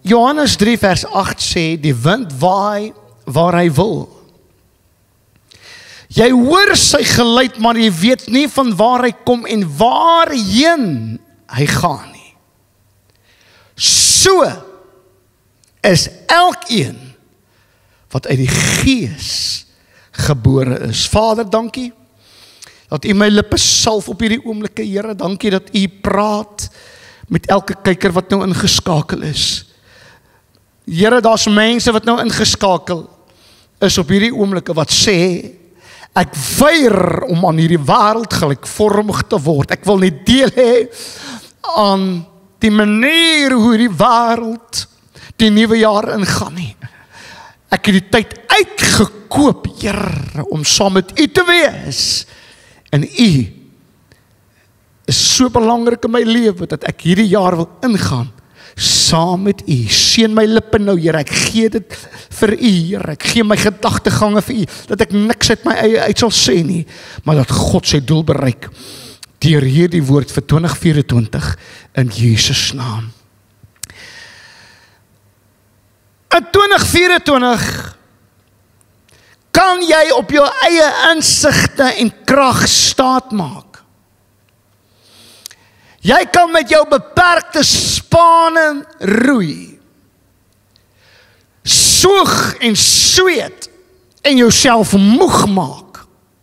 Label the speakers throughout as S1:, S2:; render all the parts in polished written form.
S1: Johannes 3 vers 8 sê, die wind waai waar hy wil. Jy hoor sy geluid, maar jy weet nie van waar hy kom en waarheen hy gaan nie. So is elkeen wat uit die Gees gebore is. Vader, dankie dat U my lippe salf op hierdie oomblikke, Here. Dankie dat U praat met elke kyker wat nou ingeskakel is. Here, daar's mense wat nou ingeskakel is op hierdie oomblikke wat sê, ek weier om aan hierdie wêreld gelykvormig te word. Ek wil nie deel hê aan die manier hoe die wêreld die nuwe jaar ingaan nie. Ek het die tyd uitgekoop, Here, om saam met U te wees. En U is so belangrik in my lewe, dat ek hierdie jaar wil ingaan, saam met U. Seën my lippe nou, Here, ek gee dit vir U, Here, ek gee my gedagtegange vir U, dat ek niks uit my eie uit sal sê nie, maar dat God sy doel bereik, deur hierdie woord vir 2024, in Jesus naam. In 2024, kan jy op jou eie insigte en krag staat maak. Jy kan met jou beperkte spane roei, soeg en sweet en jouself moeg maak.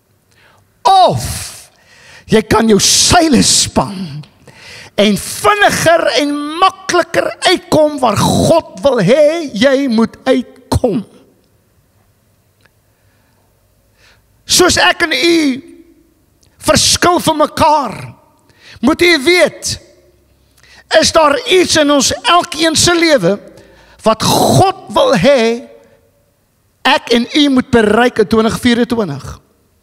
S1: Of jy kan jou seile span en vinniger en makliker uitkom waar God wil hê jy moet uitkom. Soos ek en U verskil van mekaar, moet U weet, is daar iets in ons elkeen se lewe wat God wil hê ek en U moet bereik in 2024.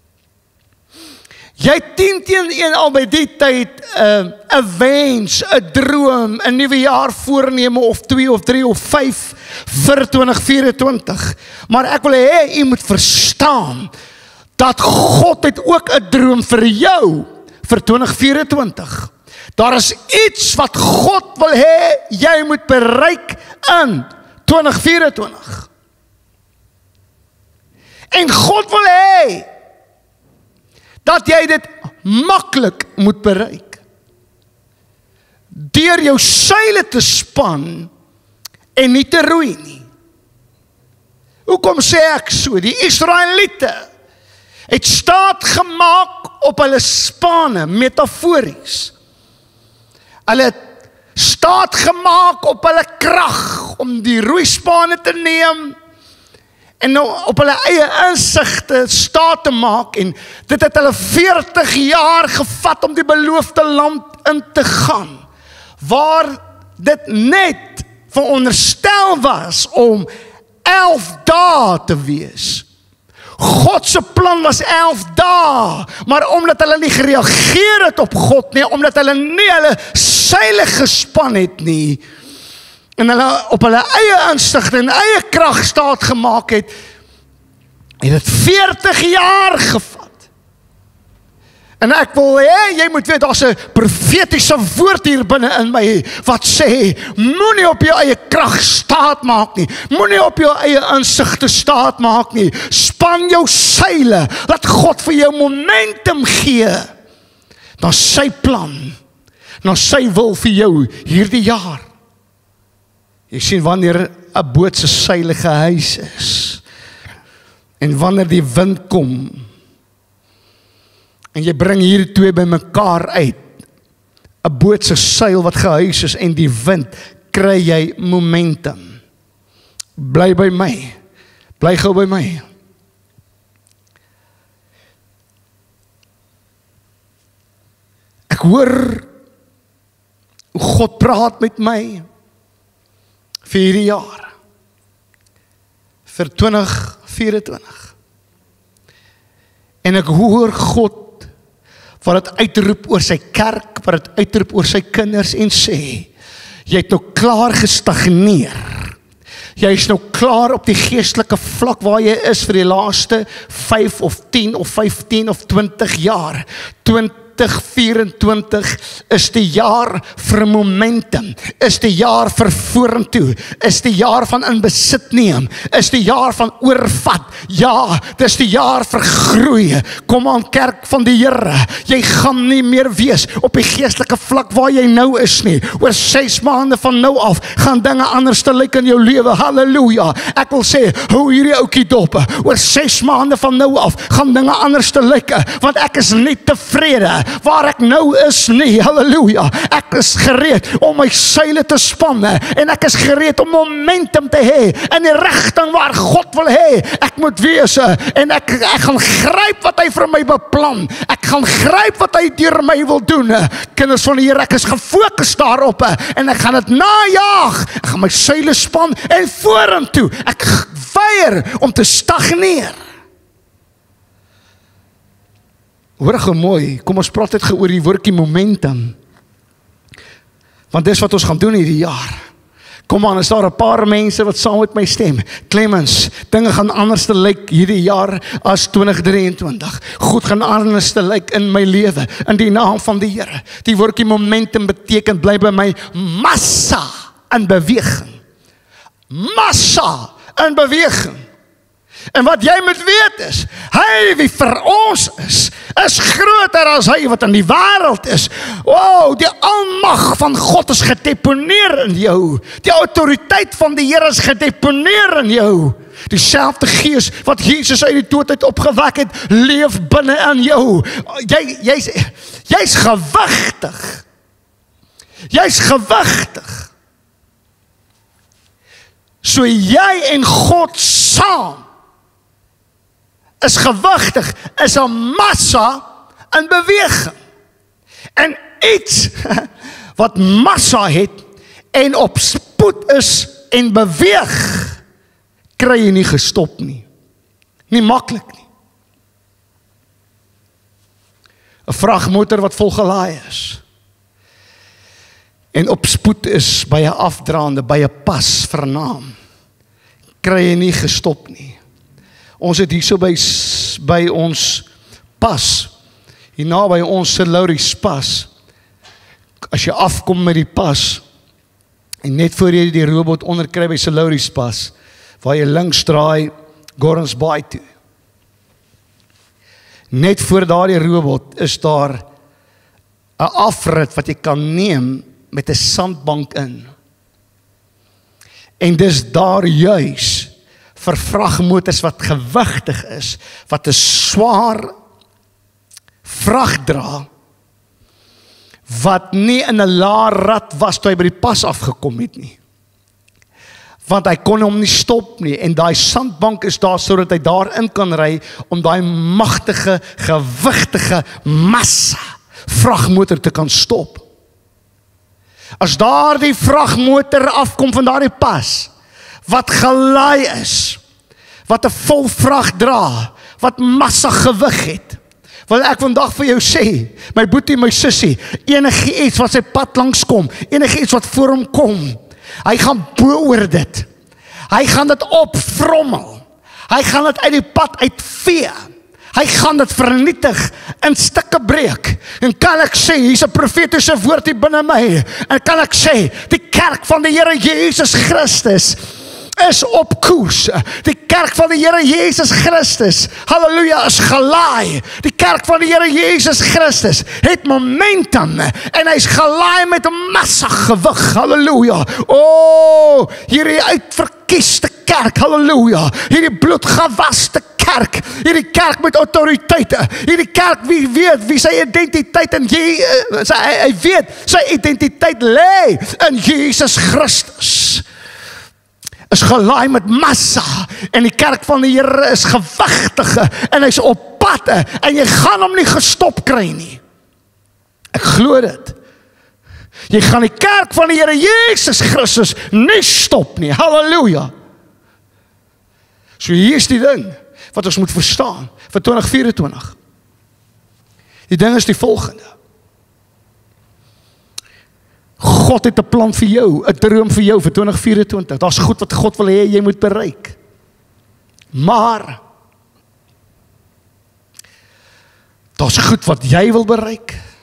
S1: Jy 10 teen 1 al by die tyd 'n wens, 'n droom, 'n nuwe jaar voorneme of 2 of 3 of 5 vir 2024. Maar ek wil hê U moet verstaan dat God het ook 'n droom vir jou vir 2024. Daar is iets wat God wil hê jy moet bereik in 2024. En God wil hê dat jy dit maklik moet bereik. Deur jou seile te span en nie te roei nie. Hoekom sê ek so? Die Israeliete het staat gemaak op hulle spane, metafories. Hulle het staat gemaak op hulle krag om die roeispane te neem en nou op hulle eie insigte staat te maak, en dit het hulle 40 jaar gevat om die beloofde land in te gaan, waar dit net veronderstel was om 11 dae te wees. God se plan was 11 dae, maar omdat hulle nie gereageer het op God nie, omdat hulle nie hulle seile gespan het nie, en hulle op hulle eie insigte en eie krag staat gemaak het, het dit 40 jaar gevat. En ek wil hê, jy moet weet, daar's 'n profetiese woord hier binne in my, wat sê, moenie op jou eie krag staat maak nie, moenie op jou eie insigte staat maak nie, span jou seile, laat God vir jou momentum gee, na sy plan, na sy wil vir jou hierdie jaar. Jy sien, wanneer 'n boot se seile gehuis is, en wanneer die wind kom, en jy bring hierdie twee by mekaar uit, 'n boot se seil wat gehuis is en die wind, kry jy momentum. Bly by my, bly gou by my. Ek hoor hoe God praat met my vir hierdie jaar, vir 2024. En ek hoor God wat het uitroep oor sy kerk, wat het uitroep oor sy kinders en sê, jy het nou klaar gestagneer. Jy is nou klaar op die geestelike vlak waar jy is vir die laaste 5 of 10 of 15 of 20 jaar. 2024 is die jaar vir momentum, is die jaar vir vorentoe, is die jaar van in besit neem, is die jaar van oorvat. Ja, dis die jaar vir groei. Kom aan kerk van die Here, jy gaan nie meer wees op die geestelike vlak waar jy nou is nie. Oor 6 maande van nou af gaan dinge anders te lyk in jou lewe. Halleluja. Ek wil sê, hou hierdie oukie dop. Oor 6 maande van nou af gaan dinge anders te lyk, want ek is nie tevrede waar ek nou is nie. Halleluja. Ek is gereed om my seile te spanne en ek is gereed om momentum te hê in die rigting waar God wil hê ek moet wees, en ek gaan gryp wat hy vir my beplan. Ek gaan gryp wat hy deur my wil doen. Kinders van die Here, ek is gefokus daarop en ek gaan dit najaag. Ek gaan my seile span en vorentoe. Ek weier om te stagneer. Hoor gou mooi, kom ons praat dit oor die woordjie momentum. Want dis wat ons gaan doen hierdie jaar. Kom aan, is daar 'n paar mense wat saam met my stem. Clemens, dinge gaan anders te lyk hierdie jaar as 2023. Goed gaan anders te lyk in my lewe, in die naam van die Here. Die woordjie momentum beteken, bly by my, massa in beweging. Massa in beweging. En wat jy moet weet is, hy wie vir ons is groter as hy wat in die wêreld is. Wow, die almag van God is gedeponeer in jou. Die autoriteit van die Here is gedeponeer in jou. Dieselfde gees wat Jesus uit die dood uit opgewek het, leef binne in jou. Jy's gewigtig. Jy's gewigtig. So jy en God saam is gewigtig, is 'n massa in beweging. En iets wat massa het en op spoed is en beweeg, kry jy nie gestop nie. Nie maklik nie. 'n Vragmotor wat vol gelaai is en op spoed is by 'n afdraande, by 'n pas vernaam, kry jy nie gestop nie. Ons het hierso by ons pas, hier naby ons St. Lauries pas, as jy afkom met die pas, en net voor jy die robot onderkry by St. Lauries pas, waar jy links draai, Gordons Bay toe. Net voor daardie robot is daar 'n afrit wat jy kan neem met 'n sandbank in. En dis daar juis vir vragmotors wat gewigtig is, wat 'n swaar vrag dra, wat nie in 'n laar rad was toe hy by die pas afgekom het nie. Want hy kon hom nie stop nie, en daai sandbank is daar sodat hy daarin kan ry, om daai magtige, gewigtige massa vragmotor te kan stop. As daardie vragmotor afkom van daardie pas, wat gelaai is, wat 'n vol vrag dra, wat massa gewig het, wil ek vandag vir jou sê, my boetie, my sussie, enige iets wat sy pad langs kom, enige iets wat voor hom kom, hy gaan bo oor dit. Hy gaan dit opvrommel. Hy gaan dit uit die pad uitvee. Hy gaan dit vernietig, in stukke breek. En kan ek sê, hier's 'n profetiese woord hier binne my. En kan ek sê, die kerk van die Here Jesus Christus is op koers. Die kerk van die Here Jesus Christus, halleluja, is gelaai. Die kerk van die Here Jesus Christus het momentum en hy's gelaai met 'n massa gewig. Halleluja. O, hierdie uitverkiesde kerk, halleluja. Hierdie bloedgewaste kerk, hierdie kerk met autoriteite, hierdie kerk wie weet wie sy identiteit en hy weet sy identiteit lê in Jesus Christus. Is gelaai met massa, en die kerk van die Here is gewigtige, en hy's op pad, en jy gaan hom nie gestop kry nie. Ek glo dit. Jy gaan die kerk van die Here Jesus Christus nie stop nie. Halleluja. So hier is die ding wat ons moet verstaan vir 2024. Die ding is die volgende. God het 'n plan vir jou, 'n droom vir jou vir 2024. Daar's goed wat God wil hê jy moet bereik. Maar daar's goed wat jy wil bereik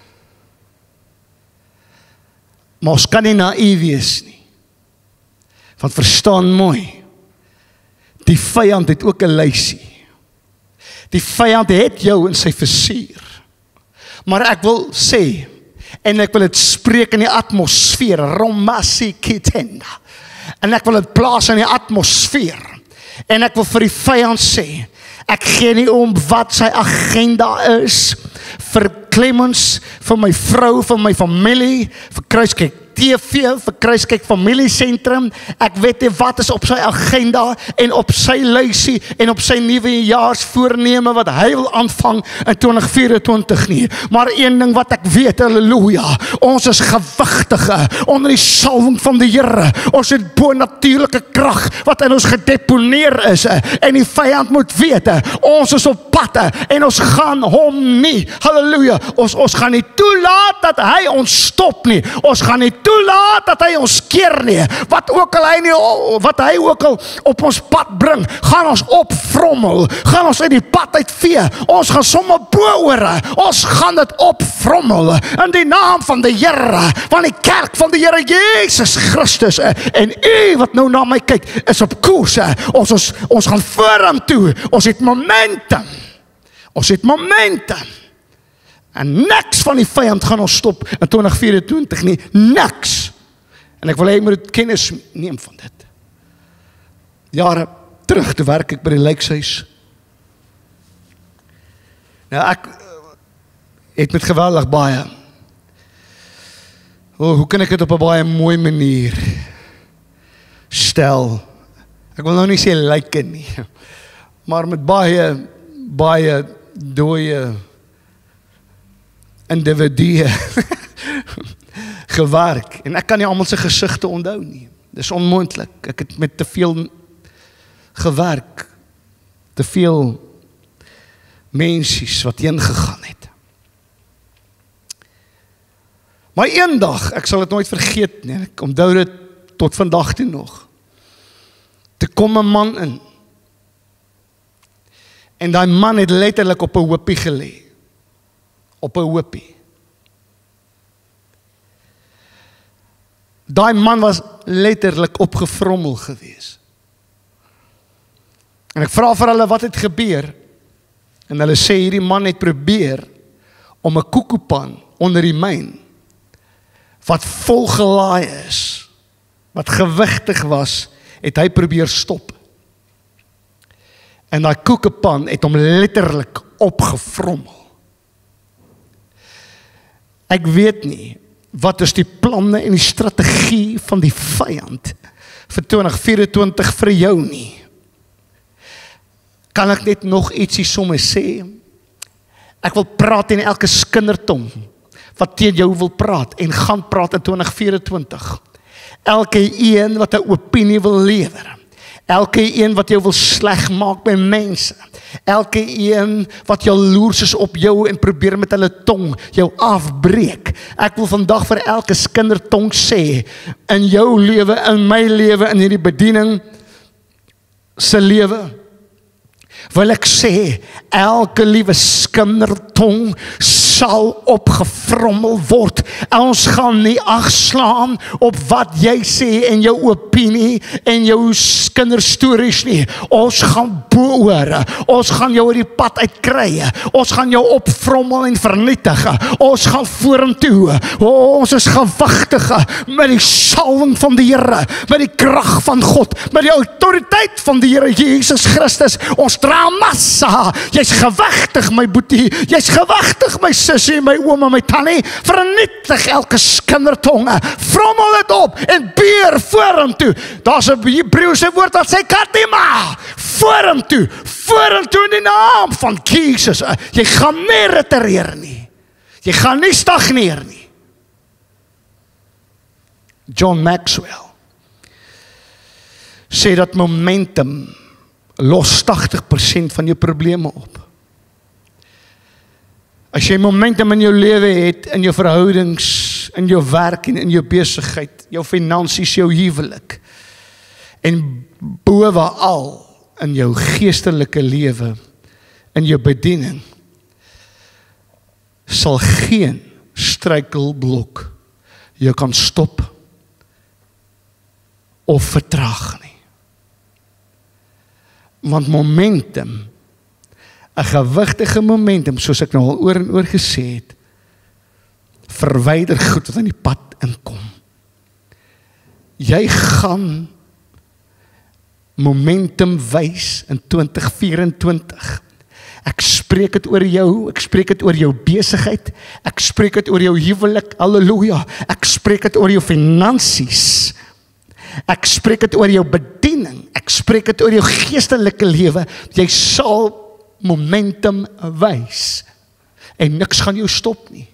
S1: Maar ons kan nie naïef wees nie. Want verstaan mooi, die vyand het ook 'n lysie. Die vyand het jou in sy vizier. Maar ek wil sê, en ek wil dit spreek in die atmosfeer, Romasi Kitenda. En ek wil dit plaas in die atmosfeer. En ek wil vir die vyand sê, ek gee nie om wat sy agenda is, vir Clemens, vir my vrou, vir my familie, vir Kruiskyk TV, vir Kruiskyk Familiesentrum. Ek weet nie wat is op sy agenda en op sy lysie en op sy nuwejaarsvoorneme wat hy wil aanvang in 2024 nie. Maar een ding wat ek weet, halleluja, ons is gewigtige onder die salwing van die Here. Ons het bonatuurlike krag wat in ons gedeponeer is en die vyand moet weet, ons is op pad en ons gaan hom nie, halleluja, ons gaan nie toelaat dat hy ons stop nie. Ons gaan nie toelaat dat hy ons keer nie. Wat hy ook al op ons pad bring, gaan ons opvrommel, gaan ons uit die pad uitvee. Ons gaan sommer boore, ons gaan dit opvrommel in die naam van die Here, van die kerk van die Here Jesus Christus. En u wat nou na my kyk, is op koers. Ons gaan vorentoe. Ons het momentum. Ons het momentum. En niks van die vyand gaan ons stop in 2024 nie. Niks. En ek wil hê jy moet kennis neem van dit. Jare terug, toe werk ek by die lijkshuis. Nou ek het met geweldig baie. Hoe kan ek dit op 'n baie mooi manier stel? Ek wil nou nie sê lyke nie. Maar met baie dooie individue gewerk. En ek kan nie almal se gesigte onthou nie. Dis onmoontlik. Ek het met te veel gewerk. Te veel mensies wat heen gegaan het. Maar eendag, ek sal dit nooit vergeet nie, ek onthou dit tot vandag toe nog. Toe kom 'n man in. En daai man het letterlik op 'n hoopie gelê. Op 'n hoopie. Daai man was letterlik opgevrommel gewees. En ek vra vir hulle wat het gebeur. En hulle sê hierdie man het probeer om 'n koekoepan onder die myn wat vol gelaai is, wat gewigtig was, het hy probeer stop. En daai koekepan het hom letterlik opgevrommel. Ek weet nie, wat is die planne en die strategie van die vyand vir 2024 vir jou nie. Kan ek net nog ietsie sommer sê? Ek wil praat in elke skindertong wat teen jou wil praat en gaan praat in 2024. Elke een wat 'n opinie wil lewer. Elke een wat jou wil sleg maak by mense. Elke een wat jaloers is op jou en probeer met hulle tong jou afbreek. Ek wil vandag vir elke kindertong sê, in jou lewe, in my lewe, in hierdie bediening se lewe, wil ek sê, elke liewe kindertong sal opgevrommel word. Ons gaan nie agslaan op wat jy sê en jou opinie en jou kinderstories nie. Ons gaan boor. Ons gaan jou oor die pad uitkry. Ons gaan jou opvrommel en vernietig. Ons gaan vorentoe. Ons is gewigtige met die salwing van die Here, met die krag van God, met die autoriteit van die Here Jesus Christus. Ons dra massa. Jy's gewigtig, my boetie. Jy's gewigtig, my sussie, my ouma, my tannie. Vernietig elke kindertonge. Vrommel dit op en beer vorentoe. Daar's 'n Hebreëse woord wat sê katima. Vorentoe in die naam van Jesus. Jy gaan nie retireer nie. Jy gaan nie stagneer nie. John Maxwell sê dat momentum los 80% van jou probleme op. As jy momentum in jou lewe het, in jou verhoudings, in jou werk en in jou besigheid, jou finansies, jou huwelik, en bovenal in jou geestelike lewe, in jou bediening, sal geen struikelblok jy kan stop of vertraag nie. Want momentum, 'n gewigtige momentum, soos ek nou al oor en oor gesê het, verwyder goed wat in die pad inkom. Jy gaan momentum wys in 2024. Ek spreek dit oor jou, ek spreek dit oor jou besigheid, ek spreek dit oor jou huwelik, halleluja, ek spreek dit oor jou finansies, ek spreek dit oor jou bediening, ek spreek dit oor jou geestelike lewe, jy sal momentum wys, en niks gaan jou stop nie.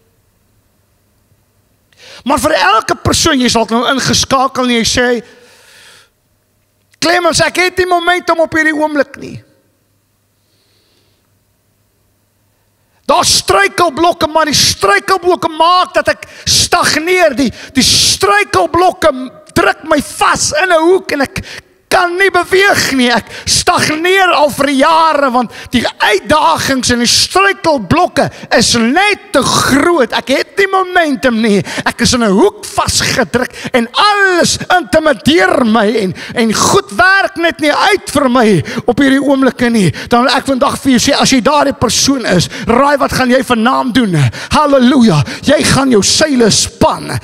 S1: Maar vir elke persoon, jy sal nou ingeskakel en jy sê, Clemens, ek het nie momentum op hierdie oomblik nie. Daar struikelblokke, maar die struikelblokke maak dat ek stagneer. Die struikelblokke druk my vas in 'n hoek en ek kan nie beweeg nie. Ek stagneer al vir jare, want die uitdagings en die struikelblokke is net te groot. Ek het nie momentum nie. Ek is in 'n hoek vasgedruk en alles intimideer my en goed werk net nie uit vir my op hierdie oomblikke nie. Dan wil ek vandag vir jou sê, as jy daardie persoon is, raai wat gaan jy vanaand doen? Halleluja, jy gaan jou seile span.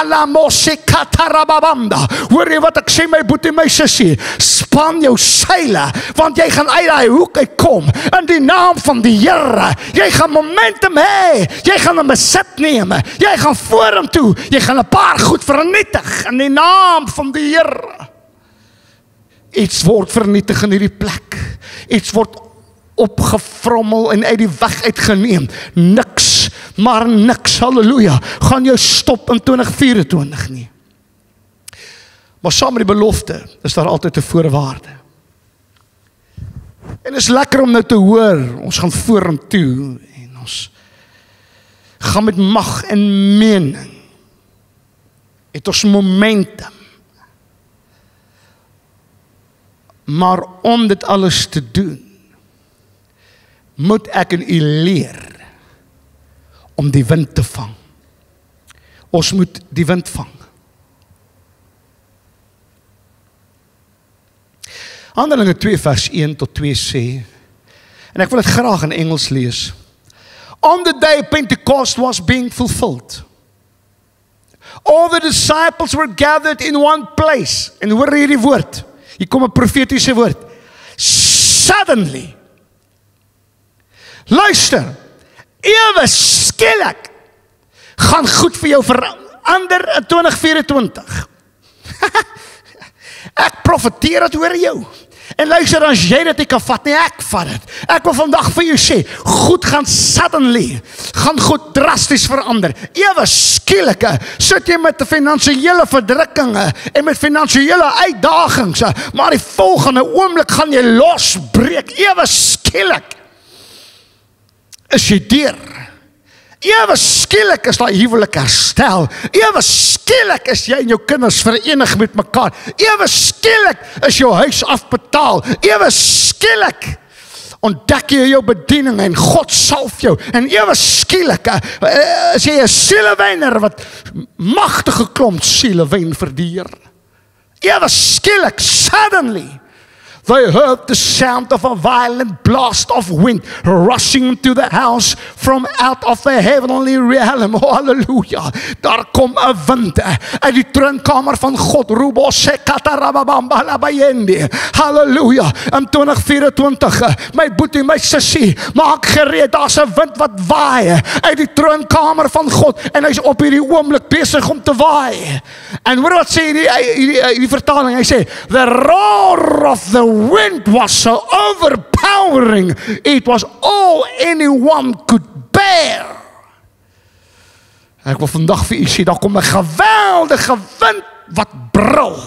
S1: Hoor jy wat ek sê, my boetie, my sussie? Span jou seile, want jy gaan uit daai hoek uitkom, in die naam van die Here. Jy gaan momentum hê, jy gaan 'n besit neem, jy gaan vorentoe, jy gaan 'n paar goed vernietig, in die naam van die Here. Iets word vernietig in hierdie plek, iets word opgevrommel en uit die weg uitgeneem, niks, maar niks, halleluja, gaan jou stop in 2024 nie. Maar saam met die belofte is daar altyd 'n voorwaarde. En is lekker om nou te hoor, ons gaan vorentoe en ons gaan met mag en mening. Het ons momentum. Maar om dit alles te doen, moet ek en u leer om die wind te vang. Ons moet die wind vang. Handelinge 2 vers 1 tot 2 sê, en ek wil dit graag in Engels lees. On the day Pentecost was being fulfilled, all the disciples were gathered in one place. En hoor hierdie woord, hier kom 'n profetiese woord. Suddenly, luister, ewe skielik, gaan goed vir jou verander in 2024. Ek profeteer dit oor jou. En luister, as jy dit nie kan vat nie, ek vat dit. Ek wil vandag vir jou sê, goed gaan suddenly, gaan goed drasties verander. Ewe skielike, sit jy met finansiële verdrukkinge en met finansiële uitdagings, maar die volgende oomblik gaan jy losbreek. Ewe skielik is jy deur. Ewe skielik is daai huwelik herstel. Ewe skielik is jy en jou kinders verenig met mekaar. Ewe skielik is jou huis afbetaal. Ewe skielik ontdek jy jou bediening en God salf jou. En ewe skielik is jy 'n sielewenner wat magtige klomp siele wen vir die Here. Ewe skielik, suddenly, they heard the sound of a violent blast of wind rushing into the house from out of the heavenly realm. Oh, hallelujah. Daar kom 'n wind uit die troonkamer van God. Hallelujah. In 2024, my boetie, my sussie, maak gereed. Daar's 'n wind wat waai uit die troonkamer van God en hy's op hierdie oomblik besig om te waai. En hoor wat sê die vertaling, hy sê, the roar of the wind was so overpowering, it was all anyone could bear. Ek wil vandag vir u sê, daar kom 'n geweldige wind wat brul.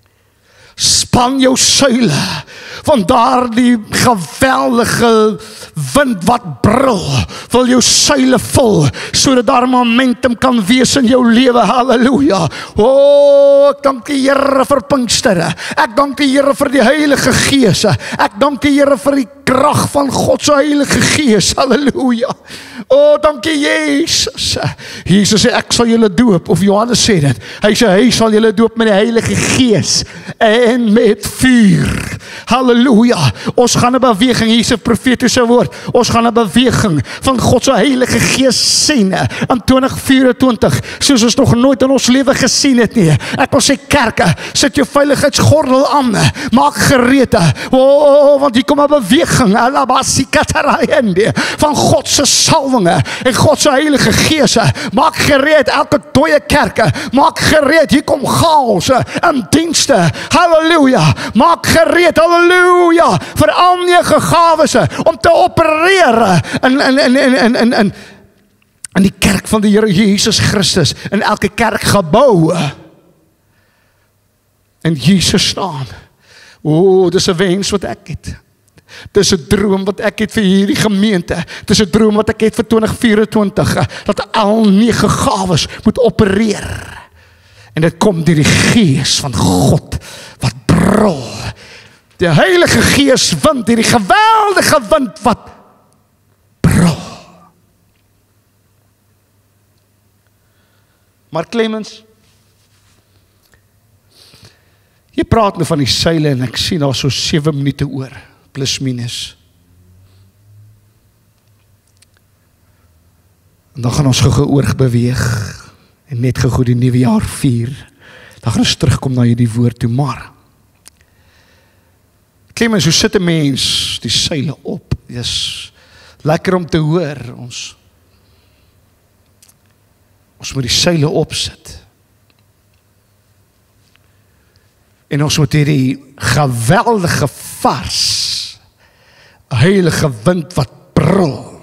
S1: Span jou seile, want daardie geweldige wind wat brul, wil jou seile vul, sodat daar momentum kan wees in jou lewe. Halleluja. Ek dank die Here vir Pinkster. Ek dank die Here vir die Heilige Gees. Ek dank die Here vir die krag van God se Heilige Gees. Halleluja. Dankie Jesus. Jesus sê ek sal julle doop, of Johannes sê dit. Hy sê hy sal julle doop met die Heilige Gees en met vuur. Halleluja. Ons gaan 'n beweging, hier is 'n profetiese woord. Ons gaan 'n beweging van God se Heilige Gees sien in 2024, soos ons nog nooit in ons lewe gesien het nie. Ek wil sê kerke, sit jou veiligheidsgordel aan, maak gereed. Want hier kom 'n beweging, van God se salwinge en God se Heilige Gees. Maak gereed, elke dooie kerke, maak gereed, hier kom chaos in dienste. Halleluja. Maak gereed, halleluja, vir al 9 gawes om te opereer in die kerk van die Here Jesus Christus, in elke kerkgebou in Jesus naam. Dis 'n wens wat ek het. Dis 'n droom wat ek het vir hierdie gemeente. Dis 'n droom wat ek het vir 2024, dat al 9 gawes moet opereer. En dit kom deur die Gees van God wat brul. Die Heilige Gees wind, hierdie geweldige wind wat brul. Maar Clemens, jy praat nou van die seile en ek sien daar so 7 minute oor, plus minus. En dan gaan ons gou oorbeweeg en net gou die nuwe jaar vier. Dan gaan ons terugkom na hierdie woord toe, maar Clemens, hoe sit 'n mens die seile op? Dis lekker om te hoor. Ons moet die seile opsit. En ons moet hierdie geweldige vars, heilige wind wat brul,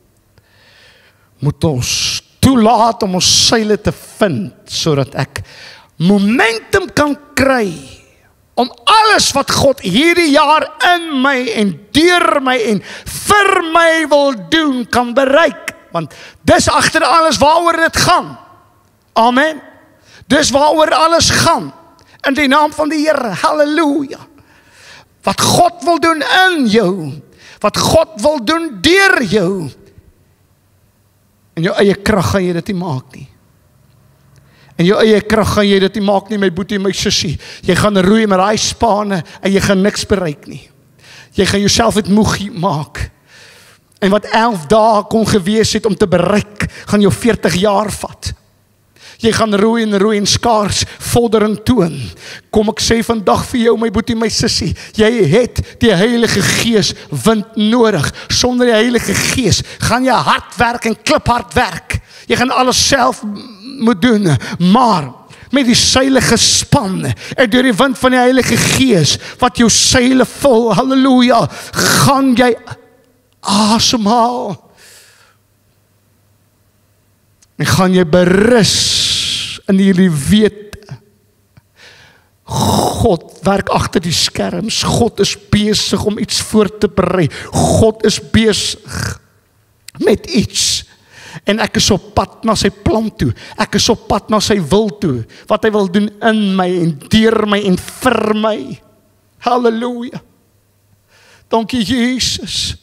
S1: moet ons toelaat om ons seile te vind, sodat ek momentum kan kry om alles wat God hierdie jaar in my en deur my en vir my wil doen, kan bereik. Want dis agter alles waaroor dit gaan. Amen. Dis waaroor alles gaan. In die naam van die Here. Halleluja. Wat God wil doen in jou. Wat God wil doen deur jou. In jou eie krag gaan jy dit nie maak nie. In jou eie krag gaan jy dit nie maak nie, my boetie, my sussie. Jy gaan roei met daai spane en jy gaan niks bereik nie. Jy gaan jouself het moeg maak. En wat 11 dae kon gewees het om te bereik, gaan jou 40 jaar vat. Jy gaan roei en skaars vordering toon. Kom ek sê vandag vir jou, my boetie, my sussie, jy het die Heilige Gees wind nodig. Sonder die Heilige Gees gaan jy hard werk en kliphard werk. Jy gaan alles self moet doen, maar met die seile gespan en deur die wind van die Heilige Gees wat jou seile vul, halleluja, gaan jy asemhaal en gaan jy berus in hierdie wete. God werk agter die skerms. God is besig om iets voor te berei. God is besig met iets. En ek is op pad na sy plan toe. Ek is op pad na sy wil toe. Wat hy wil doen in my en deur my en vir my. Halleluja. Dankie Jesus.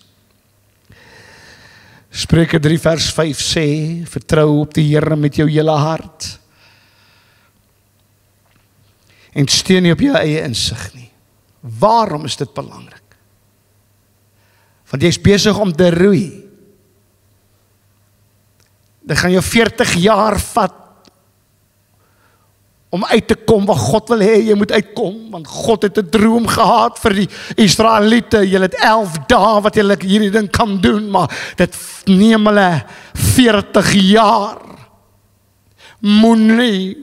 S1: Spreuke 3 vers 5 sê, vertrou op die Here met jou hele hart. En steun nie op jou eie insig nie. Waarom is dit belangrik? Want jy is besig om te roei. Dit gaan jou 40 jaar vat om uit te kom waar God wil hê jy moet uitkom, want God het 'n droom gehad vir die Israeliete. Julle het 11 dae wat julle hierdie ding kan doen, maar dit neem hulle 40 jaar. Moenie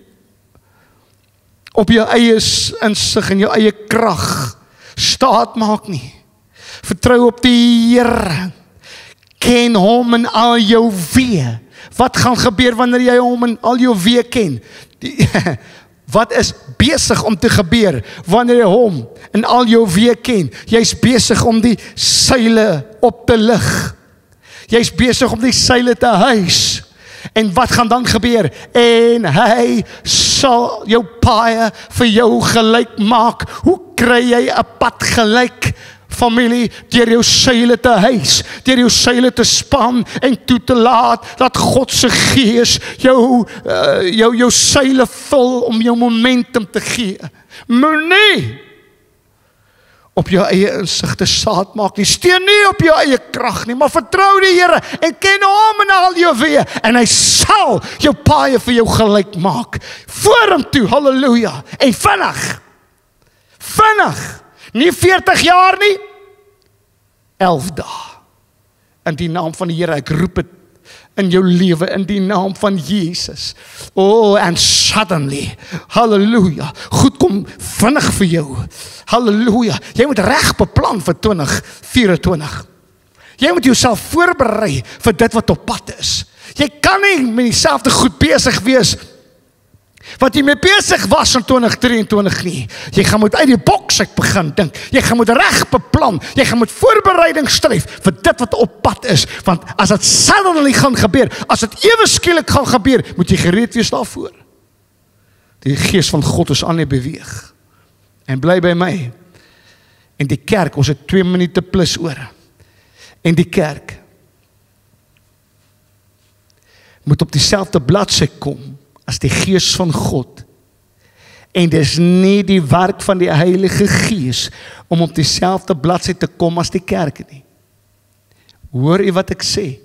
S1: op jou eie insig en jou eie krag staat maak nie. Vertrou op die Here. Ken hom in al jou weë. Wat gaan gebeur wanneer jy hom in al jou weë ken? Wat is besig om te gebeur wanneer jy hom in al jou weë ken? Jy's besig om die seile op te lig. Jy's besig om die seile te hys. En wat gaan dan gebeur? En hy sal jou paaie vir jou gelyk maak. Hoe kry jy 'n pad gelyk? Familie, deur jou seile te hys, deur jou seile te span en toe te laat dat God se gees jou seile vul om jou momentum te gee. Moenie op jou eie insigte saad maak nie. Steun nie op jou eie krag nie, maar vertrou die Here en ken hom in al jou weë en hy sal jou paaie vir jou gelyk maak. Vorentoe, halleluja. En vinnig. Nie 40 jaar nie, 11 dae. In die naam van die Here, ek roep het in jou lewe, in die naam van Jesus. Oh, and suddenly, halleluja, goed kom vinnig vir jou. Halleluja, jy moet reg beplan vir 2024. Jy moet jouself voorberei vir dit wat op pad is. Jy kan nie met dieselfde goed besig wees wat jy mee besig was in 2023 nie. Jy gaan moet uit die boks uit begin dink. Jy gaan moet reg beplan. Jy gaan moet voorbereiding streef vir dit wat op pad is. Want as dit suddenly gaan gebeur, as dit ewe skielik gaan gebeur, moet jy gereed wees daarvoor. Die gees van God is aan die beweeg. En bly by my. En die kerk, ons het 2 minute plus oor. En die kerk moet op dieselfde bladsy kom as die gees van God. En dis nie die werk van die Heilige Gees om op dieselfde bladsy te kom as die kerk nie. Hoor u wat ek sê?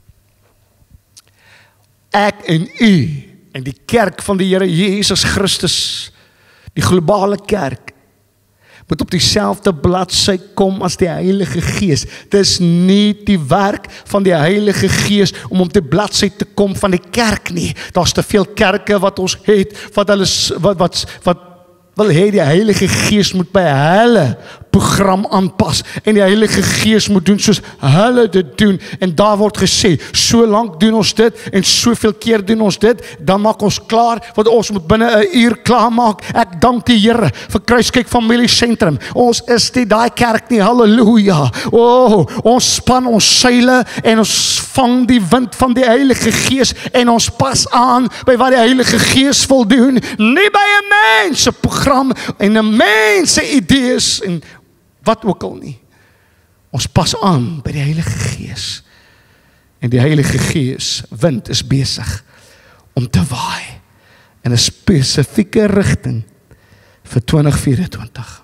S1: Ek en u en die kerk van die Here Jesus Christus, die globale kerk, moet op dieselfde bladsy kom as die Heilige Gees. Dis nie die werk van die Heilige Gees om op die bladsy te kom van die kerk nie. Daar's te veel kerke wat ons het, wat wil hê die Heilige Gees moet by hulle program aanpas en die Heilige Gees moet doen soos hulle dit doen. En daar word gesê, so lank doen ons dit en soveel keer doen ons dit, dan maak ons klaar, want ons moet binne 'n uur klaar maak. Ek dank die Here vir Kruiskyk Familiesentrum. Ons is nie daai kerk nie, halleluja. Ons span ons seile en ons vang die wind van die Heilige Gees en ons pas aan by wat die Heilige Gees wil doen, nie by 'n mens se program en 'n mens se idees en wat ook al nie. Ons pas aan by die Heilige Gees. En die Heilige Gees, wind is besig om te waai in 'n spesifieke rigting vir 2024.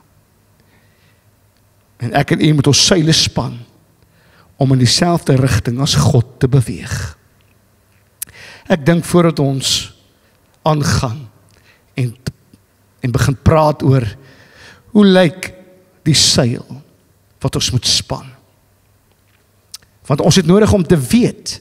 S1: En ek en u moet ons seile span om in dieselfde rigting as God te beweeg. Ek dink voordat ons aangaan en begin praat oor hoe lyk die seil wat ons moet span. Want ons het nodig om te weet,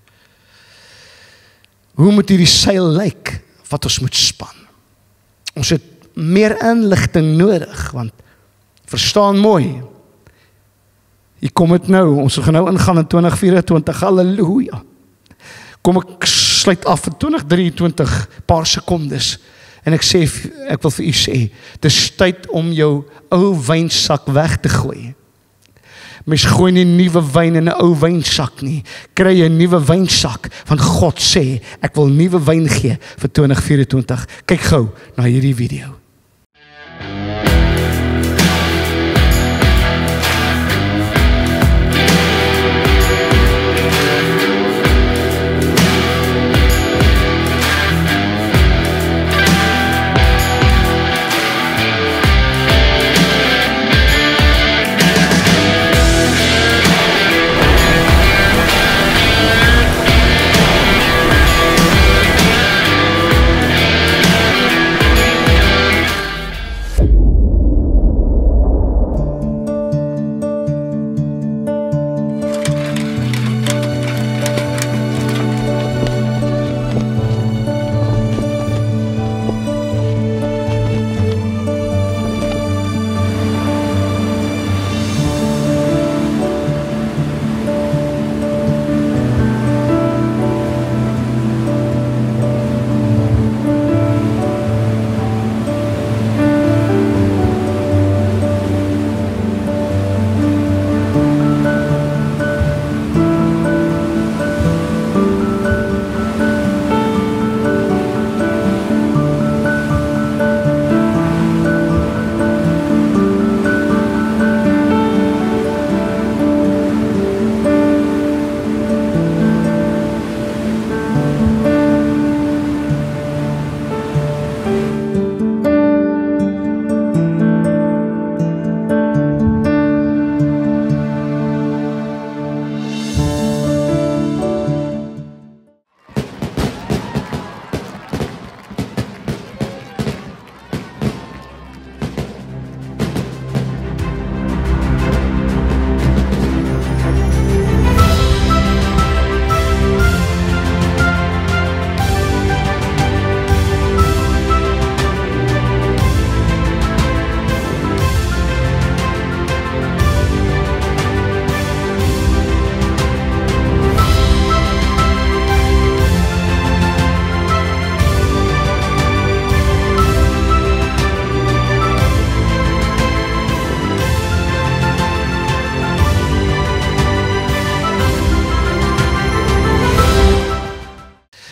S1: hoe moet hierdie seil lyk wat ons moet span. Ons het meer inligting nodig, want verstaan mooi, hier kom het nou, ons gaan nou ingaan in 2024, halleluja. Kom ek sluit af in 2023, paar sekondes, en ek wil vir u sê, dis tyd om jou ou wynsak weg te gooi. Mens gooi nie nuwe wyn in 'n ou wynsak nie. Kry 'n nuwe wynsak, want God sê, ek wil nuwe wyn gee vir 2024. Kyk gou na hierdie video.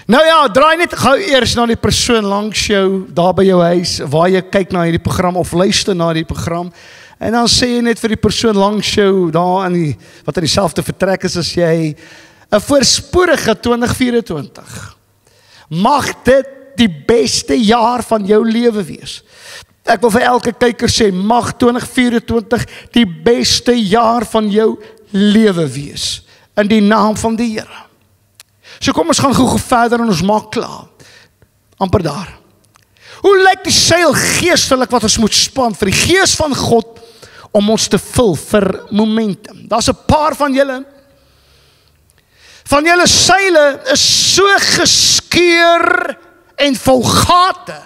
S1: Nou ja, draai net gou eers na die persoon langs jou, daar by jou huis, waar jy kyk na hierdie program, of luister na die program, en dan sê jy net vir die persoon langs jou, daar wat in dieselfde vertrek is as jy, 'n voorspoedige 2024. Mag dit die beste jaar van jou lewe wees. Ek wil vir elke kyker sê, mag 2024 die beste jaar van jou lewe wees, in die naam van die Here. So kom ons gaan gou verder en ons maak klaar. Amper daar. Hoe lyk die seil geestelik wat ons moet span vir die gees van God om ons te vul vir momentum? Daar's 'n paar van julle seile is so geskeur en vol gate.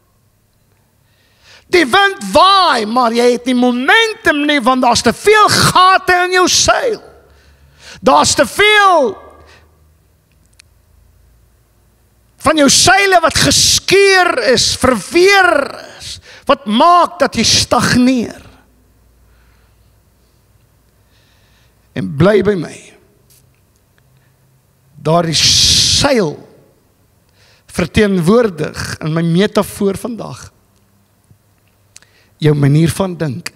S1: Die wind waai, maar jy het nie momentum nie, want daar's te veel gate in jou seil. Daar's te veel van jou seile wat geskeur is, verweer is, wat maak dat jy stagneer. En bly by my. Daardie seil verteenwoordig in my metafoor vandag jou manier van dink.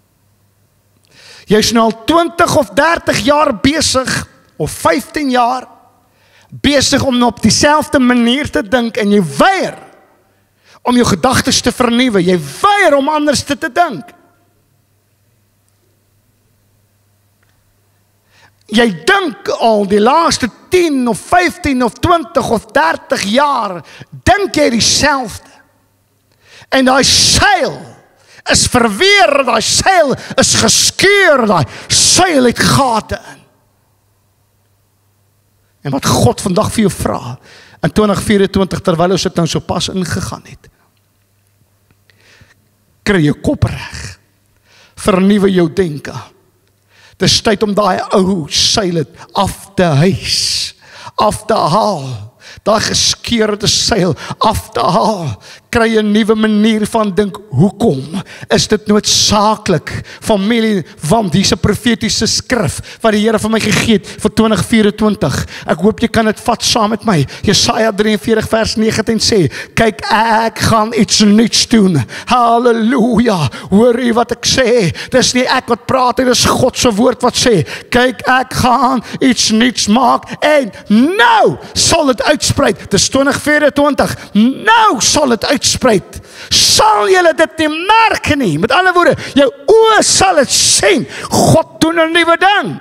S1: Jy's nou al 20 of 30 jaar besig, of 15 jaar, besig om op dieselfde manier te dink, en jy weier om jou gedagtes te vernuwe, jy weier om anders te dink. Jy dink al die laaste 10 of 15 of 20 of 30 jaar, dink jy dieselfde. En daai seil is verweer, daai seil is geskeur, daai seil het gate in. En wat God vandag vir jou vra, in 2024, terwyl ons dit nou so pas ingegaan het, kry jou kop reg, vernuwe jou denke. Dis tyd om daai ou seile af te hys, af te haal, daai geskeurde seil af te haal, kry 'n nuwe manier van dink. Hoekom is dit noodsaaklik, familie? Want hier's 'n profetiese skrif wat die Here vir my gegee het vir 2024. Ek hoop jy kan dit vat saam met my. Jesaja 43 vers 19 sê, kyk, ek gaan iets nuuts doen. Halleluja, hoor jy wat ek sê? Dis nie ek wat praat, dit is God se woord wat sê, kyk, ek gaan iets nuuts maak, en nou sal dit uitsprei. Dis 2024, nou sal dit uitsprei. Sal julle dit nie merk nie? Met ander woorde, jou oë sal dit sien. God doen 'n nuwe ding.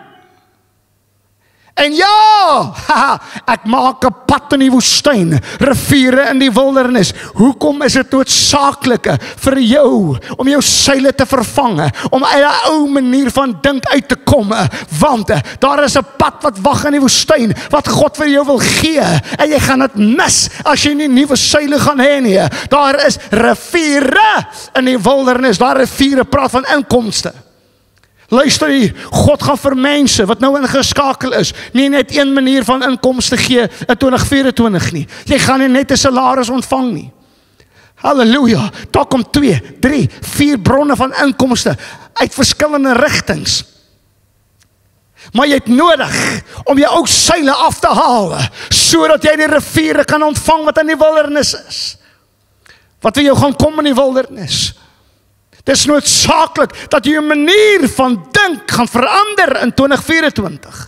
S1: En ja, ek maak 'n pad in die woestyn, riviere in die wildernis. Hoekom is dit noodsaaklik vir jou om jou seile te vervang, om uit 'n ou manier van dink uit te kom? Want daar is 'n pad wat wag in die woestyn, wat God vir jou wil gee, en jy gaan dit mis as jy nie nuwe seile gaan hê nie. Daar is riviere in die wildernis, daar riviere praat van inkomste. Luister hier, God gaan vir mense wat nou ingeskakel is, nie net een manier van inkomste gee in 2024 nie. Jy gaan nie net 'n salaris ontvang nie. Halleluja, daar kom 2, 3, 4 bronne van inkomste uit verskillende rigtings. Maar jy het nodig om jou ou seile af te haal, sodat jy die riviere kan ontvang wat in die wildernis is. Wat vir jou gaan kom in die wildernis. Dit is noodsaaklik dat jy 'n manier van dink gaan verander in 2024.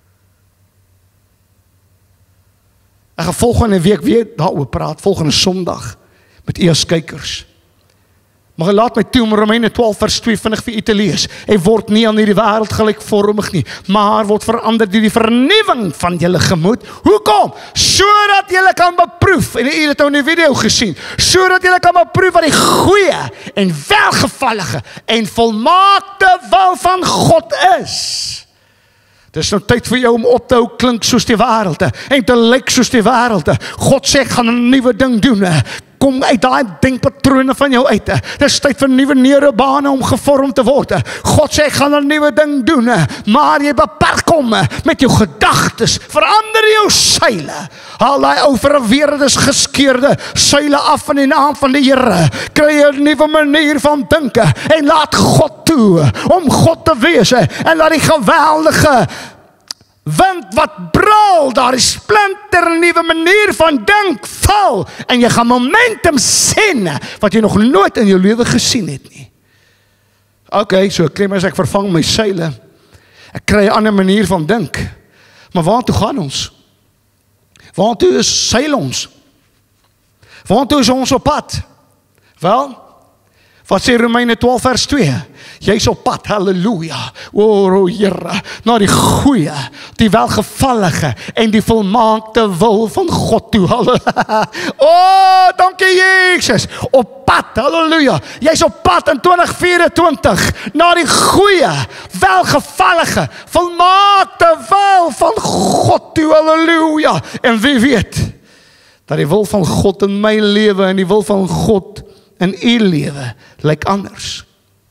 S1: Ek gaan volgende week weer daaroor praat, volgende Sondag, met u as kykers. Maar laat my toe om Romeine 12 vers 2 vinnig vir u te lees. Hy word nie aan hierdie wêreld gelykvormig nie, maar word verander deur die vernuwing van julle gemoed. Hoekom? Sodat julle kan beproef, en u het nou in die video gesien, sodat julle kan beproef wat die goeie en welgevallige en volmaakte wil van God is. Dis nou tyd vir jou om op te hou klink soos die wêreld en te lyk soos die wêreld. God sê, ek gaan 'n nuwe ding doen. Kom uit daai denkpatrone van jou uit. Dis tyd vir nuwe neurobane om gevorm te word. God sê, ek gaan 'n nuwe ding doen, maar jy beperk hom met jou gedagtes. Verander jou seile. Haal daai ou verweerdes geskeurde seile af in die naam van die Here. Kry 'n nuwe manier van dink en laat God toe om God te wees, en laat die geweldige wind wat braal, daar is splinter nuwe manier van dink val, en jy gaan momentum sien, wat jy nog nooit in jou lewe gesien het nie. Okay, so klim as ek vervang my seile, ek kry 'n ander manier van dink, maar waartoe gaan ons? Waartoe is seil ons? Waartoe is ons op pad? Wel, wat sê Romeine 12 vers 2? Jy's op pad, halleluja, o Here, na die goeie, die welgevallige en die volmaakte wil van God toe, halleluja. O, dankie Jesus, op pad, halleluja. Jy's op pad in 2024 na die goeie, welgevallige, volmaakte wil van God toe, halleluja. En wie weet dat die wil van God in my lewe en die wil van God in u lewe lyk anders.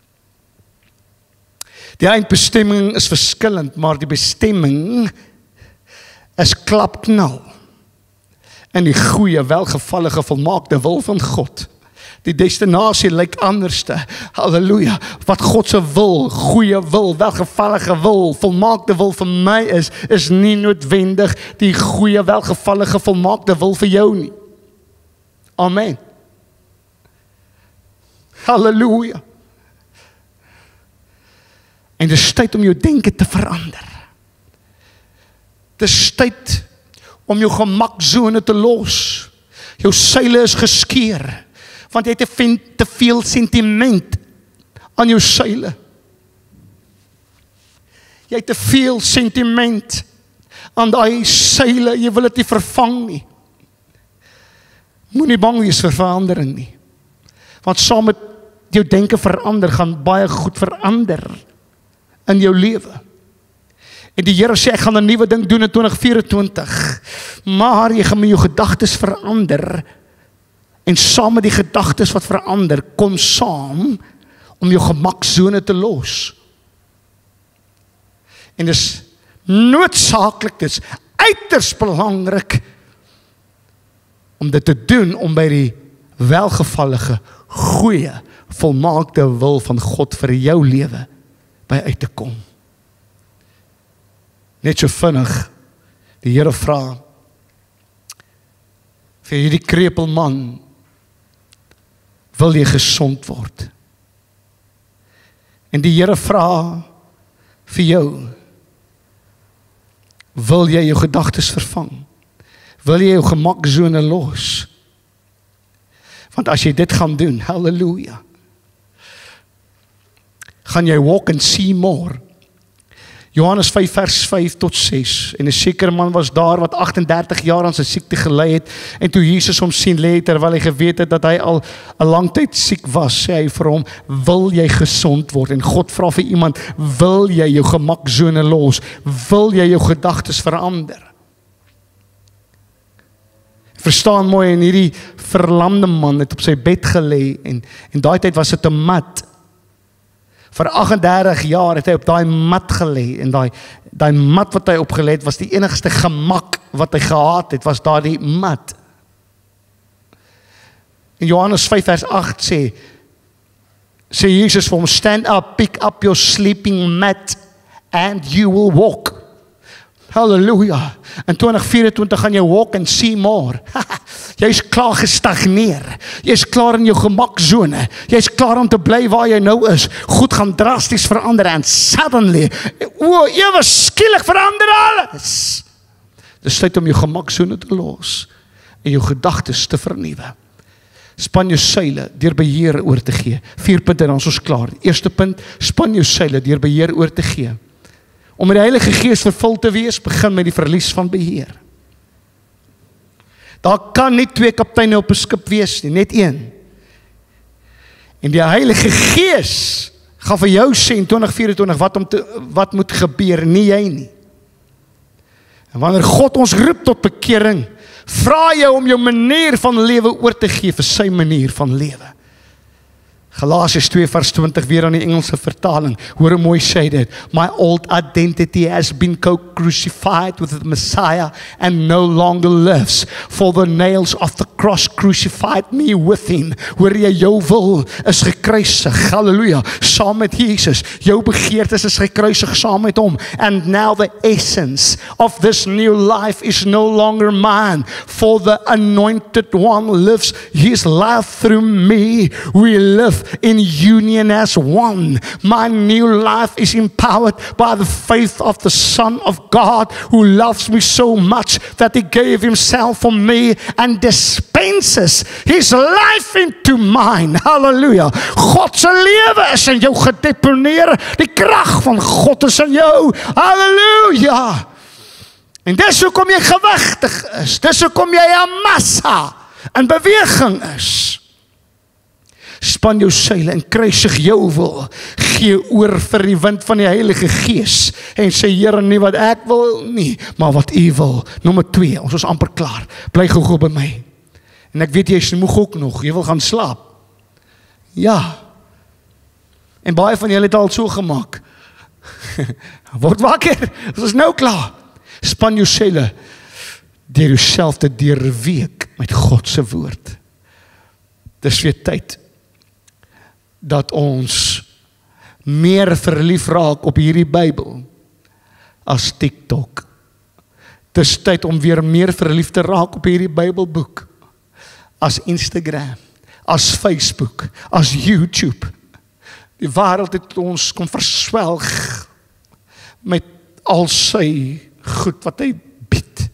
S1: Die eindbestemming is verskillend, maar die bestemming is klapknal in die goeie, welgevallige, volmaakte wil van God. Die destinasie lyk anderste, halleluja, wat God se wil, goeie wil, welgevallige wil, volmaakte wil vir my is nie noodwendig die goeie, welgevallige, volmaakte wil vir jou nie. Amen. Halleluja. En dit is tyd om jou denke te verander. Dit is tyd om jou gemakzone te los. Jou seile is geskeur, want jy het te veel sentiment aan jou seile. Jy het te veel sentiment aan daai seile, jy wil dit nie vervang nie. Moenie bang wees vir verandering nie. Want saam met jou denke verander, gaan baie goed verander in jou lewe. En die Here sê, ek gaan 'n nuwe ding doen in 2024. Maar jy gaan met jou gedagtes verander. En saam met die gedagtes wat verander, kom saam om jou gemakzone te los. En dis noodsaaklik, dis uiters belangrik om dit te doen, om by die welgevallige, goeie, volmaakte wil van God vir jou lewe by uit te kom. Net so vinnig, die Here vra vir hierdie krepelman, wil jy gesond word? En die Here vra vir jou, wil jy jou gedagtes vervang? Wil jy jou gemakzone los? Want as jy dit gaan doen, halleluja, gaan jy walk and see more. Johannes 5 vers 5 tot 6, en 'n sekere man was daar wat 38 jaar aan sy siekte gelei het, en toe Jesus hom sien lê, terwyl hy geweet het dat hy al 'n lang tyd siek was, sê hy vir hom, wil jy gesond word? En God vra vir iemand, wil jy jou gemakzone los? Wil jy jou gedagtes verander? Verstaan mooi, en hierdie verlamde man het op sy bed gelê, en daai tyd was dit 'n mat. Vir 38 jaar het hy op daai mat gelê, en daai mat wat hy opgelê het, was die enigste gemak wat hy gehad het, was daardie mat. In Johannes 5 vers 8 sê Jesus vir hom, stand up, pick up your sleeping mat, and you will walk. Halleluja. In 2024 gaan jy walk and see more. Jy is klaar gestagneer. Jy is klaar in jou gemakzone. Jy is klaar om te bly waar jy nou is. Goed gaan drasties verander, and suddenly, ewe skielik verander alles. Dis tyd om jou gemakzone te los en jou gedagtes te vernuwe. Span jou seile deur beheer oor te gee. 4 punte, dan is ons klaar. Eerste punt, span jou seile deur beheer oor te gee. Om met die Heilige Gees vervul te wees, begin met die verlies van beheer. Daar kan nie 2 kapteine op 'n skip wees nie, net 1. En die Heilige Gees gaan vir jou sê in 2024 wat moet gebeur, nie jy nie. En wanneer God ons roep tot bekering, vra jy om jou manier van lewe oor te gee vir sy manier van lewe. Galasiërs 2 vers 20 weer aan die Engelse vertaling. Hoor hoe mooi sê dit. My old identity has been co-crucified with the Messiah and no longer lives. For the nails of the cross crucified me with him. Hoor jy, jou wil is gekruisig. Halleluja. Saam met Jesus. Jou begeertes is gekruisig saam met hom. And now the essence of this new life is no longer mine. For the anointed one lives his life through me. We live in union as one. My new life is empowered by the faith of the Son of God who loves me so much that he gave himself for me and dispenses his life into mine. Hallelujah. God se lewe is in jou gedeponeer. Die krag van God is in jou. Hallelujah. En dis hoekom jy gewigtig is. Dis hoekom jy 'n massa in beweging is. Span jou seile en kruisig jou wil. Gee oor vir die wind van die Heilige Gees. En sê, Here, nie wat ek wil nie, maar wat U wil. Nommer 2, ons is amper klaar. Bly gou by my. En ek weet jy is moeg ook nog. Jy wil gaan slaap. Ja. En baie van julle het al so gemaak. Word wakker. Ons is nou klaar. Span jou seile deur jouself te deurweek met God se woord. Dis weer tyd dat ons meer verlief raak op hierdie Bybel as TikTok. Dis tyd om weer meer verlief te raak op hierdie Bybelboek as Instagram, as Facebook, as YouTube. Die wêreld het ons kom verswelg met al sy goed wat hy bied.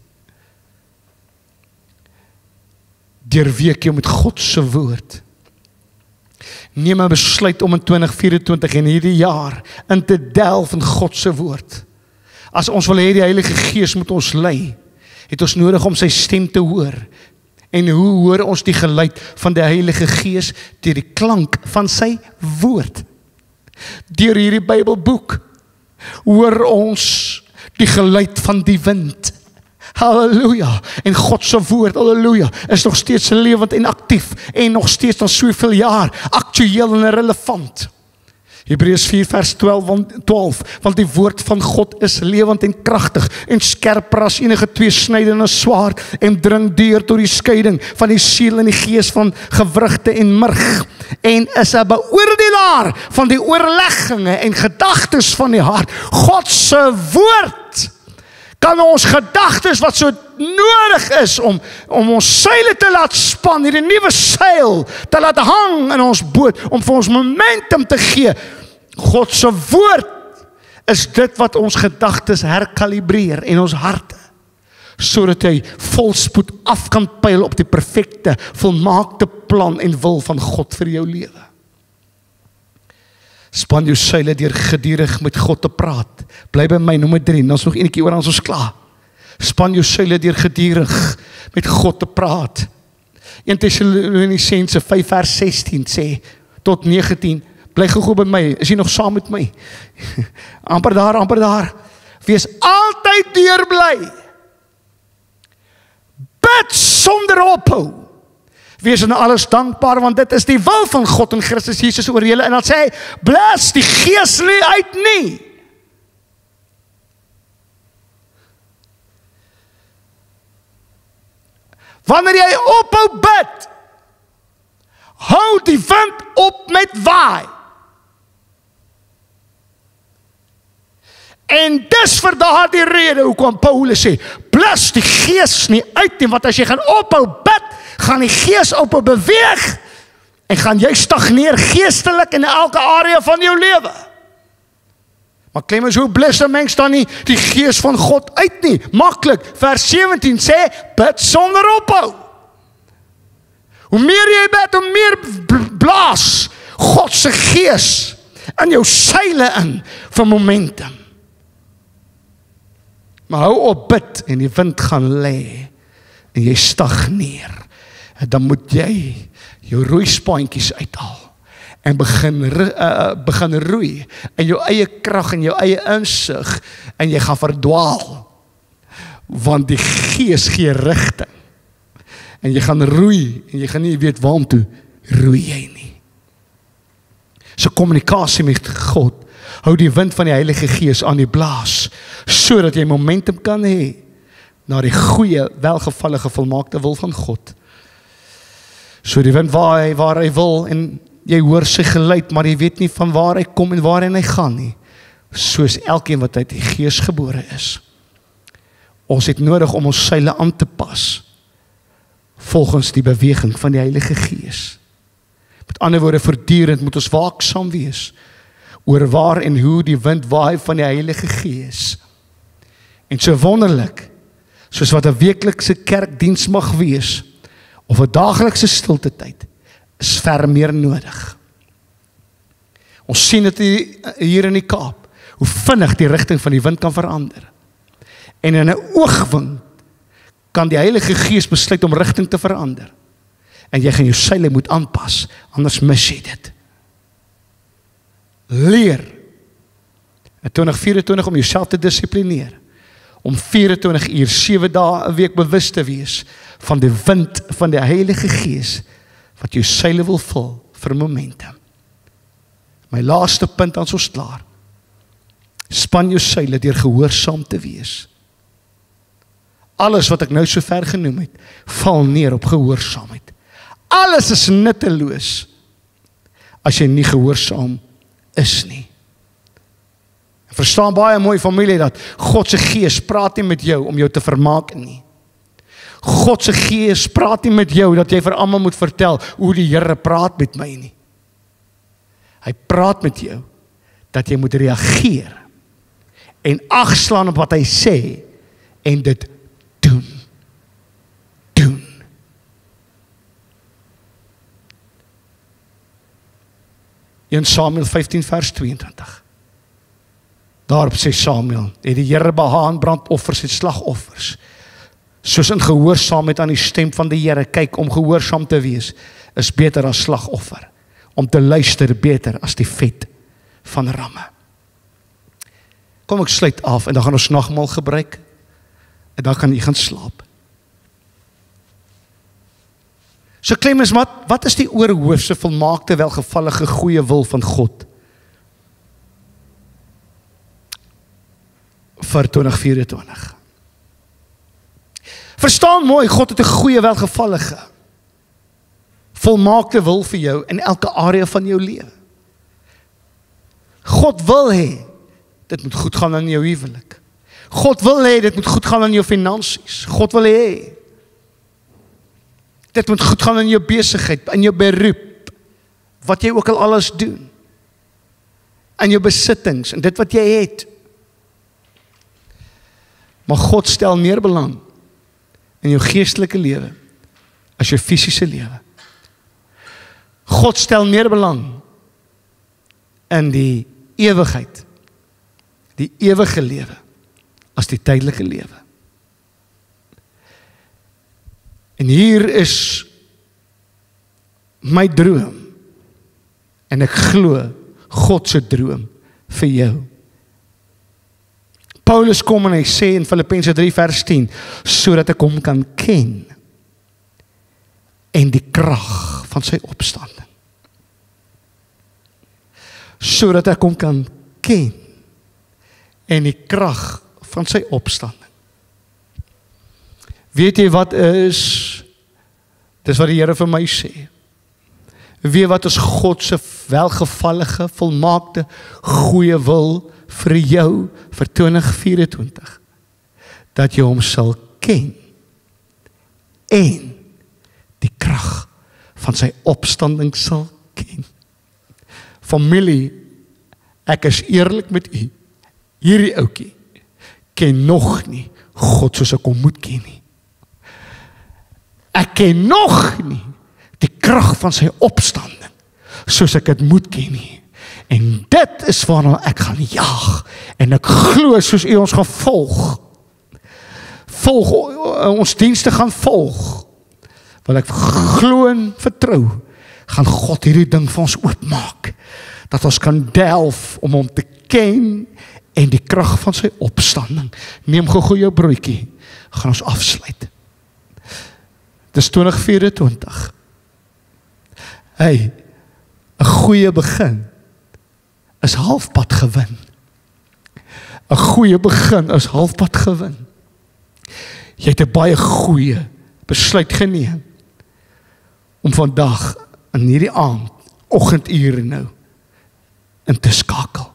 S1: Deurweek jou met God se woord. Neem 'n besluit om in 2024 en hierdie jaar in te delf in God se woord. As ons wil hê die Heilige Gees moet ons lei, het ons nodig om sy stem te hoor. En hoe hoor ons die geluid van die Heilige Gees? Deur die klank van sy woord. Deur hierdie Bybelboek hoor ons die geluid van die wind. Halleluja. En God se woord, halleluja, is nog steeds lewend en aktief en nog steeds na soveel jaar aktueel en relevant. Hebreërs 4 vers 12, want die woord van God is lewend en kragtig en skerper as enige tweesnydende swaard en dring deur tot die skeiding van die siel en die gees, van gewrigte en murg, en is 'n beoordelaar van die oorlegginge en gedagtes van die hart. God se woord kan ons gedagtes wat so nodig is om ons seile te laat span, hierdie nuwe seil te laat hang in ons boot, om vir ons momentum te gee. God se woord is dit wat ons gedagtes herkalibreer en ons harte, sodat hy volspoed af kan pyl op die perfekte, volmaakte plan en wil van God vir jou lewe. Span jou seile deur gedurig met God te praat. Bly by my, nommer 3, dan is nog enetjie oor, ons klaar. Span jou seile deur gedurig met God te praat. 1 Tessalonisense 5 vers 16 sê tot 19, bly gou by my, is jy nog saam met my? amper daar. Wees altyd deurbly. Bid sonder ophou. Wees in alles dankbaar, want dit is die wil van God in Christus Jesus oor julle. En dan sê hy, bless die gees nie uit nie. Wanneer jy ophou bid, hou die wind op met waai. En dis vir daardie rede hoekom Paulus sê, bless die gees nie uit nie, want as jy gaan ophou bid, gaan die gees ophou beweeg, en gaan jy stagneer geestelik in elke area van jou lewe. Maar Clemens, hoe bless 'n mens dan nie die gees van God uit nie? Maklik, vers 17 sê, bid sonder ophou. Hoe meer jy bid, hoe meer blaas God se gees in jou seile in vir momentum. Maar hou op bid en die wind gaan lê en jy stagneer. En dan moet jy jou roeispantjies uithaal en begin roei in jou eie krag en jou eie insig, en jy gaan verdwaal, want die gees gee rigting en jy gaan roei en jy gaan nie weet waartoe roei jy nie. kommunikasie met God, hou die wind van die Heilige Gees aan die blaas, sodat jy momentum kan hê na die goeie, welgevallige, volmaakte wil van God. So die wind waai waar hy wil, en jy hoor sy geluid, maar jy weet nie van waar hy kom en waarheen hy gaan nie. Soos elkeen wat uit die Gees gebore is. Ons het nodig om ons seile aan te pas, volgens die beweging van die Heilige Gees. Met ander woorde, voortdurend moet ons waaksaam wees, oor waar en hoe die wind waai van die Heilige Gees. En so wonderlik, soos wat 'n weeklikse kerkdiens mag wees, of 'n daaglikse stilte tyd, is ver meer nodig. Ons sien dit hier in die Kaap, hoe vinnig die rigting van die wind kan verander. En in 'n oogwink kan die Heilige Gees besluit om rigting te verander. En jy gaan jou seile moet aanpas, anders mis jy dit. Leer in 2024 om jouself te dissiplineer, om 24 uur, 7 dae 'n week bewus te wees van die wind van die Heilige Gees, wat jou seile wil vul vir momentum. My laaste punt, dan ons klaar. Span jou seile deur gehoorsaam te wees. Alles wat ek nou so ver genoem het, val neer op gehoorsaamheid. Alles is nutteloos as jy nie gehoorsaam is nie. Ek verstaan baie mooi familie dat God se Gees praat nie met jou om jou te vermaak nie. God se Gees praat nie met jou dat jy vir almal moet vertel hoe die Here praat met my nie. Hy praat met jou dat jy moet reageer en agslaan op wat hy sê en dit doen. 1 Samuel 15 vers 22. Daarop sê Samuel, het die Here behaag aan brandoffers en slagoffers, soos in gehoorsaamheid aan die stem van die Here. Kyk, om gehoorsaam te wees is beter as slagoffer, om te luister beter as die vet van ramme. Kom, ek sluit af en dan gaan ons nagmaal gebruik en dan kan jy gaan slaap. So Clemens, wat is die oorhoofse volmaakte welgevallige goeie wil van God vir 2024? Verstaan mooi, God het 'n goeie welgevallige volmaakte wil vir jou in elke area van jou lewe. God wil hê dit moet goed gaan in jou huwelik. God wil hê dit moet goed gaan in jou finansies. God wil hê dit moet goed gaan in jou besigheid, in jou beroep, wat jy ook al alles doen, in jou besittings, en dit wat jy het. Maar God stel meer belang in jou geestelike lewe, as jou fisiese lewe. God stel meer belang in die ewigheid, die ewige lewe, as die tydelike lewe. En hier is my droom, en ek glo God se droom vir jou. Paulus kom en hy sê in Filippense 3 vers 10, sodat ek hom kan ken, en die krag van sy opstanding. Sodat ek hom kan ken, en die krag van sy opstanding. Weet jy wat is, dis wat die Here vir my sê, weet wat is God se welgevallige, volmaakte, goeie wil vir jou, vir 2024, dat jy hom sal ken, en die krag van sy opstanding sal ken. Familie, ek is eerlik met u, hierdie oukie, ken nog nie God soos ek hom moet ken nie. Ek ken nog nie die krag van sy opstanding, soos ek het moet ken nie. En dit is waarna ek gaan jaag, en ek glo soos u ons gaan volg, ons dienste gaan volg, want ek glo en vertrou, gaan God hierdie ding vir ons oopmaak, dat ons kan delf om hom te ken, en die krag van sy opstanding. Neem gou jou broodjie, gaan ons afsluit. Dis 2024. Hey, 'n goeie begin is halfpad gewin. 'n Goeie begin is halfpad gewin. Jy het 'n baie goeie besluit geneem om vandag in hierdie aand, oggendure nou, in te skakel.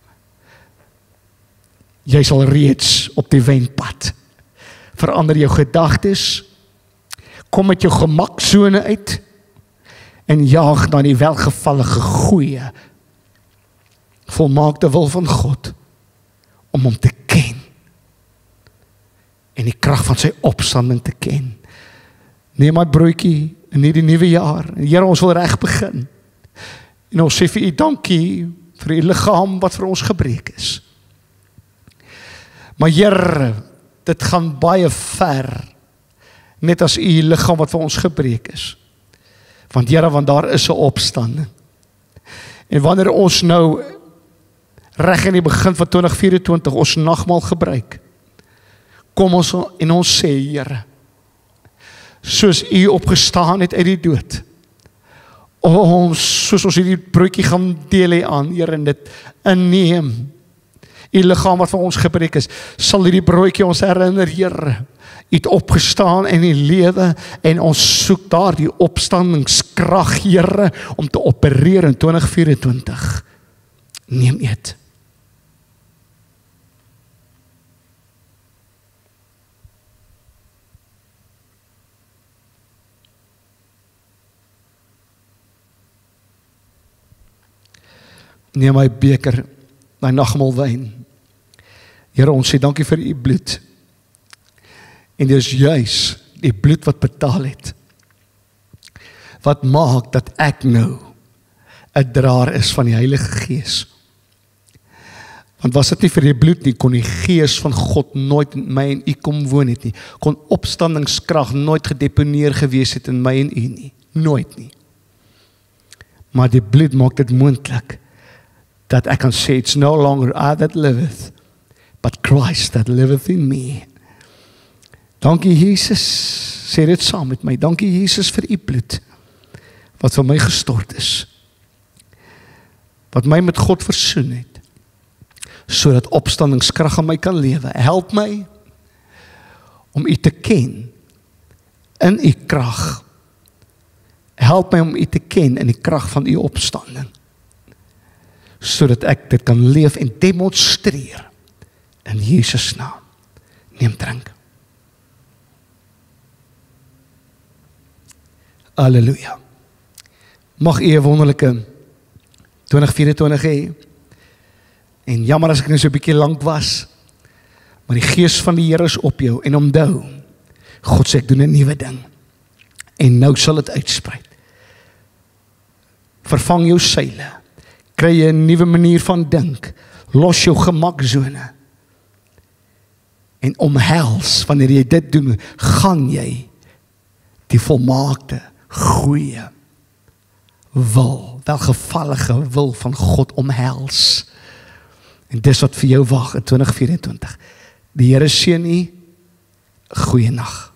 S1: Jy sal reeds op die wenpad. Verander jou gedagtes, kom met jou gemaksone uit en jaag na die welgevallige goeie, volmaakte wil van God, om hom te ken en die krag van sy opstanding te ken. Neem my broodjie in hierdie nuwe jaar, en Here, ons wil reg begin, en ons sê vir U dankie vir U liggaam wat vir ons gebreek is. Maar Here, dit gaan baie ver, net as U liggaam wat vir ons gebreek is. Want Here, want daar is 'n opstanding. En wanneer ons nou reg in die begin van 2024 ons nagmaal gebruik, kom ons en ons sê, Here, soos U opgestaan het uit die dood, soos ons hierdie broodjie gaan deel hier aan, Here, en dit inneem, U liggaam wat vir ons gebreek is, sal hierdie broodjie ons herinner, Here, U het opgestaan in die lewe, en ons soek daar die opstandingskrag, Here, om te opereer in 2024. Neem eet. Neem my beker, my nagmaalwyn. Here, ons sê dankie vir U bloed. En dis juis die bloed wat betaal het, wat maak dat ek nou 'n draer is van die Heilige Gees. Want was dit nie vir die bloed nie, kon die Gees van God nooit in my en U kom woon het nie. Kon opstandingskrag nooit gedeponeer gewees het in my en U nie. Nooit nie. Maar die bloed maak dit moontlik dat ek kan sê, it's no longer I that liveth, but Christ that liveth in me. Dankie Jesus, sê dit saam met my, dankie Jesus vir U bloed, wat vir my gestort is, wat my met God versoen het, sodat opstandingskrag in my kan lewe. Help my om U te ken in U krag. Help my om U te ken in die krag van U opstanding, sodat ek dit kan leef en demonstreer in Jesus naam. Neem drink. Halleluja. Mag U 'n wonderlike 2024 hê. En jammer as ek nou so 'n bietjie lank was, maar die Gees van die Here is op jou, en onthou, God sê ek doen 'n nuwe ding, en nou sal dit uitsprei. Vervang jou seile, kry jy 'n nuwe manier van dink, los jou gemaksone, en omhels, wanneer jy dit doen, gaan jy die volmaakte, goeie wil, welgevallige wil van God omhels. En dis wat vir jou wag in 2024. Die Here seën u. Goeie nag.